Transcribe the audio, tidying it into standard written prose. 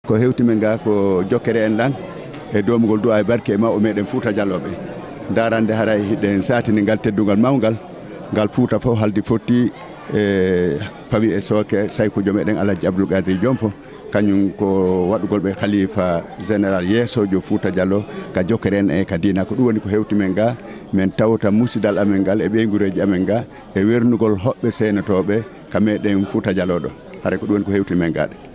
ko hewti men ga ko jokkere en lan e domugol du'a e barke ma o meden Fouta Diallobe darande haray hidden satini ngal teddugal mawgal ngal Fouta fo haldi fotti fawi e soke saykujo meden Alhaji Abdoul Kadri Jomfo kanyum ko wadugol be khalifa général yesojo Fouta Diallo ka jokkere en e ka dina ko dum woni ko hewti men ga men tawta musidal amen gal e be ngureji amen ga e wernugol hobbe senatobe ka meden Fouta Diallo do hare ko dum woni ko hewti men gaade